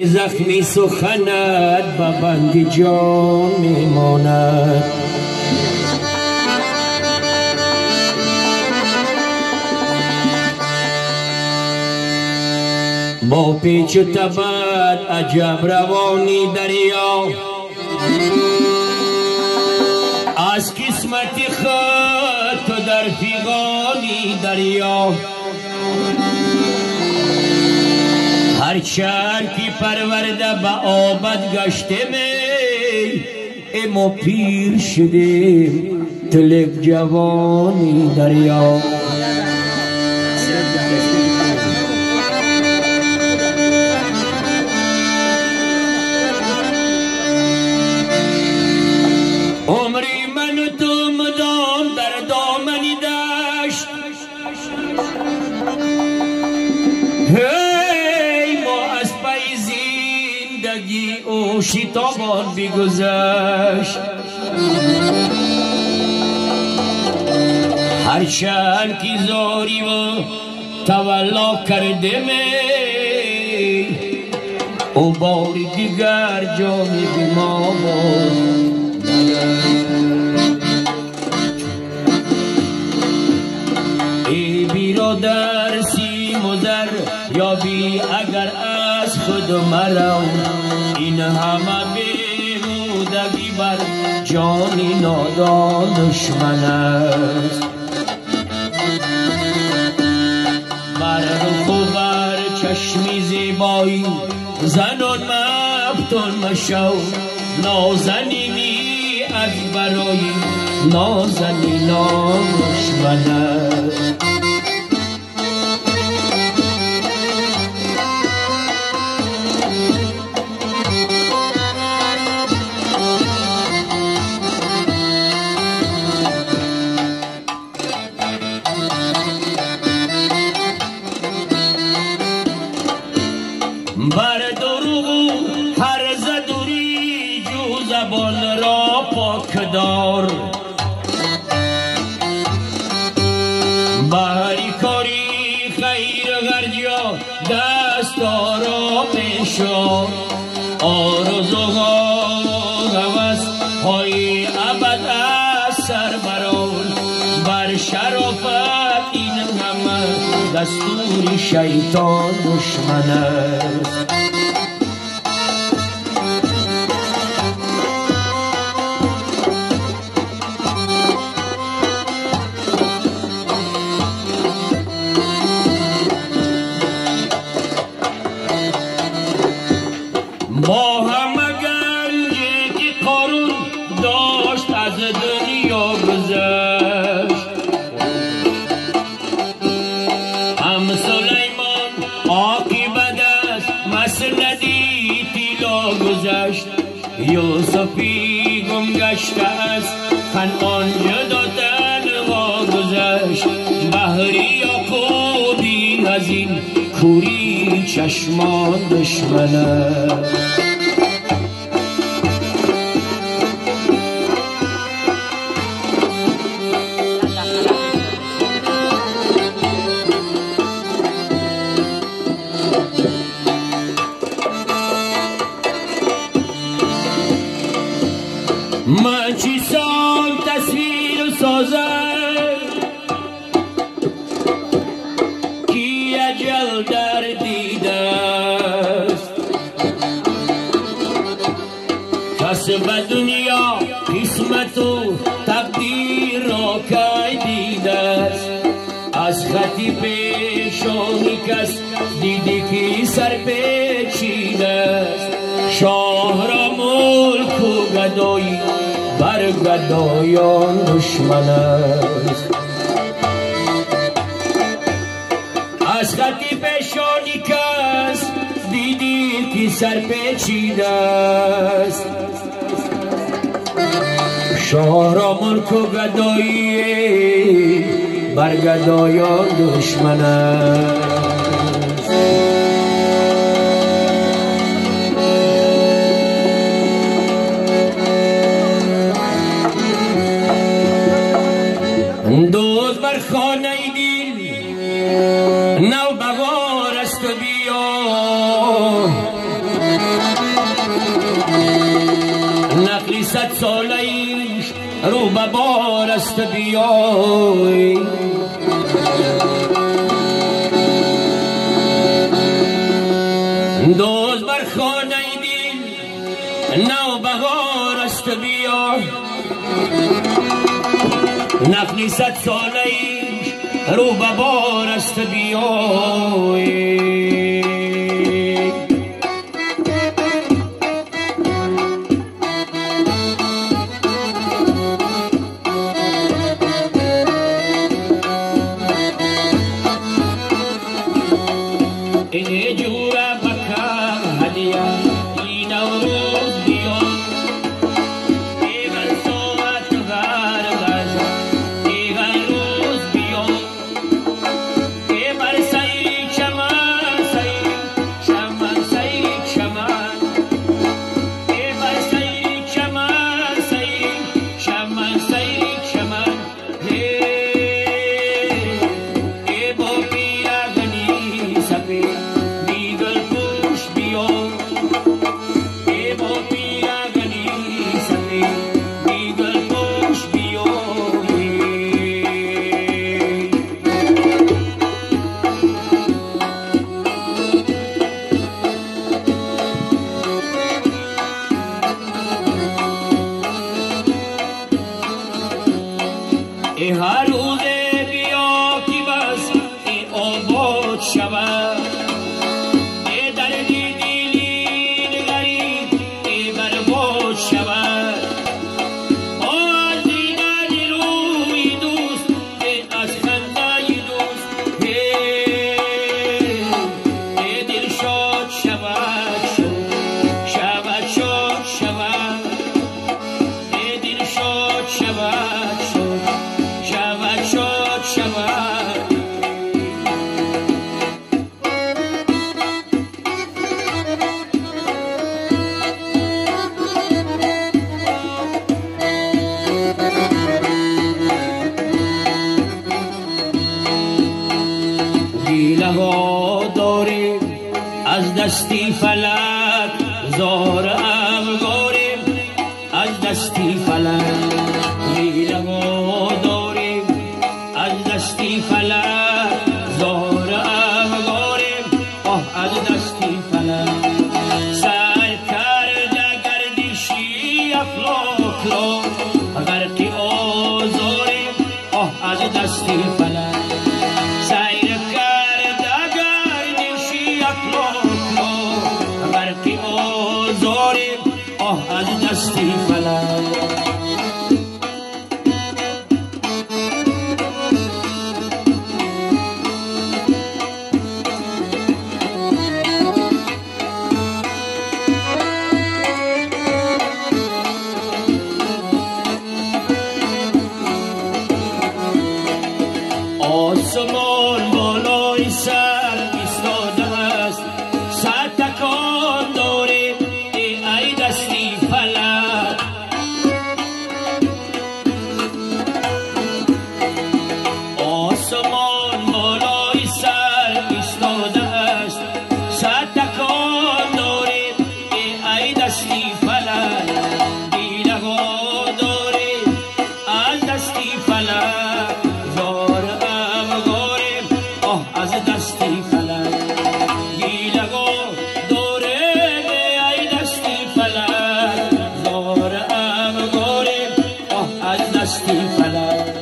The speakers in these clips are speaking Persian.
زخمی سخنت به بند جان میماند. با پیچ و تبت عجب روانی دریا، از قسمت خود تو در فیغانی دریا. هر چند که پرورده به آبد گشته می، اما پیر شدیم تلک جوانی دریا. عمری من و تو مدام در دامنی دشت، او شتابان بگذشت. هرچند که زاری و تولا کرده می، او بار دیگر جانی به ما بود. ای برادر سیم و زر یابی اگر از خود مرو، این همه بیهودگی بر جانی نادان دشمن است. بر رخ و بر چشمی زیبایی زنان مفتون مشو، نازنینی از برای نازنینان دشمن است. بر دروغ هر زدوری جو زبان را پاک دار، بهری کاری خیر غرجا دستارا پیشا. آرزوها هوس های ابد از سر بران، بر شرافت این همه دستور شیطان دشمن است. با همه گنجی که قارون داشت از دنیا گذشت، هم سلیمان عاقبت است مسندی طلا گذشت. یوسفی گم گشته است خنعان جدا تنها گذشت. بهری یعقوبی از این کوری چشمان دشمن است. من چی سال تصویر سازم کی اجل در دیده است. کس به دنیا قسمت و تقدیر را که دیده است. از خطی پیشانی کس دیدی که سر پیچیده است. شاه را ملک و گدایی بر گدایان دشمن است. از خطی پیشانی کس دیدی که سر پیچیده است. شاه را ملک و گدایی بر گدایان دشمن است. دوست بر خانه دل نو بهار است بیا، صد سالیش رو به بار است بیای دوز بر خانه دل نو بهار است بیای نخلی صد سالیش رو به بار است بیای هر روز بیا که بس ای آباد شود ای دردی دلی نگری ای برباد شود از دیدن روی دوست ای از خنده دوست ای دل شاد شود شود شاد شود ای دل شاد شود شاد شود گیله ها داریم از دستی فلک زار افگاریم از دستی فلک گیله ها داریم از دستی فلک زار افگاریم از دستی فلک سر کرده گردشی افلاک را غرقی آزاریم از دستی فلک سیر کرده گردشی افلاک را غرقی آزاریم از دستی فلک آسمان بالای سر ایستاده است صد تکان داره ای دستی فلک آسمان بالای سر ایستاده است صد تکان داره ای دستی فلک گیله ها داره از دستی فلک از دستی فلک گیله دوره ای دستی فلک زار افگاره از دستی فلک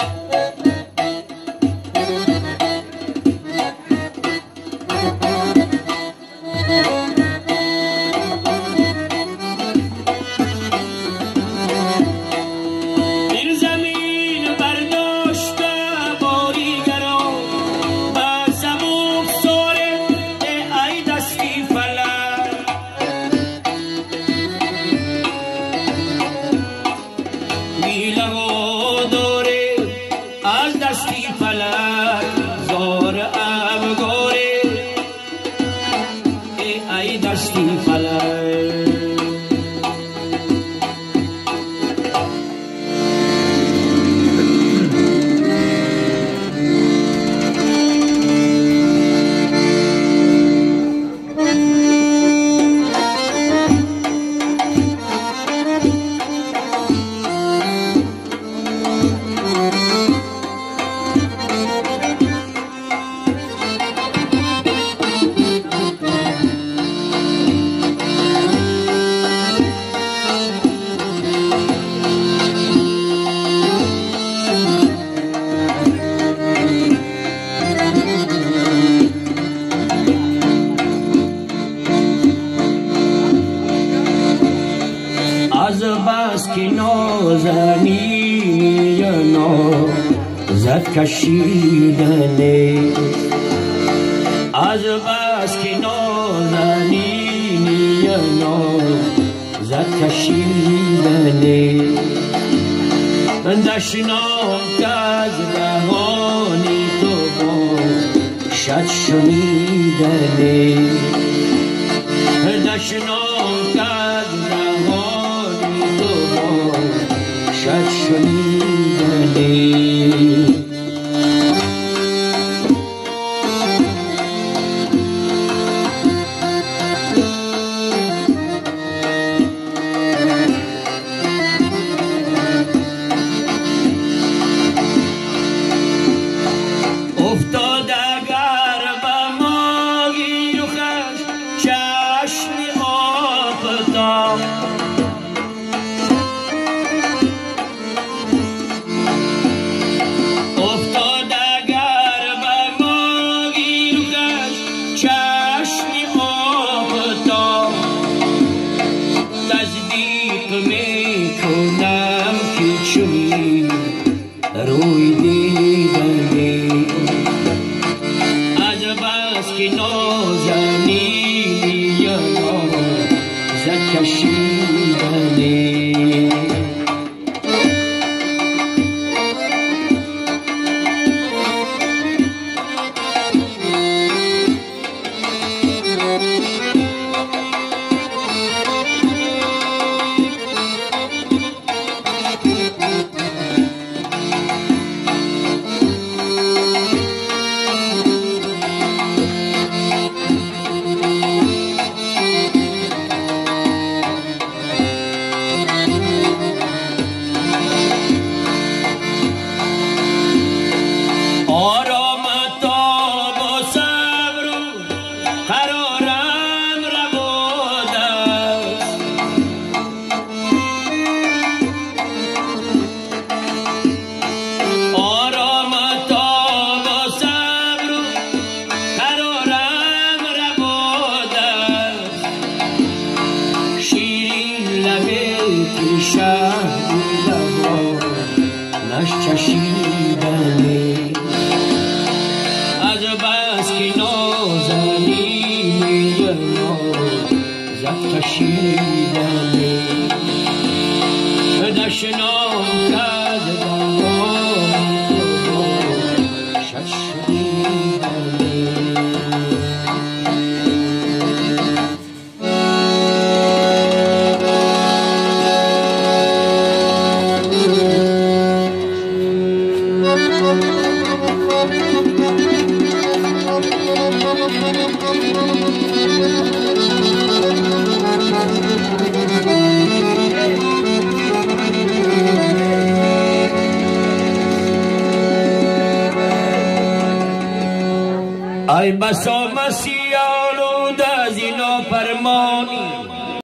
دستی فلک از بس که نازنینی نازت کشیدنه از بس که نازنینی نازت کشیدنه دشنام که از دهانی تو باشد شنیدنه دشنام که از دهانی تو باشد شنیدنه روی دیدنه از بس که نازنینی نازت کشیدنه چشیدنه از بس که نازنینی نازت کشیدنه دشنام که از دهانی تو باشد شنیدنه ای بسا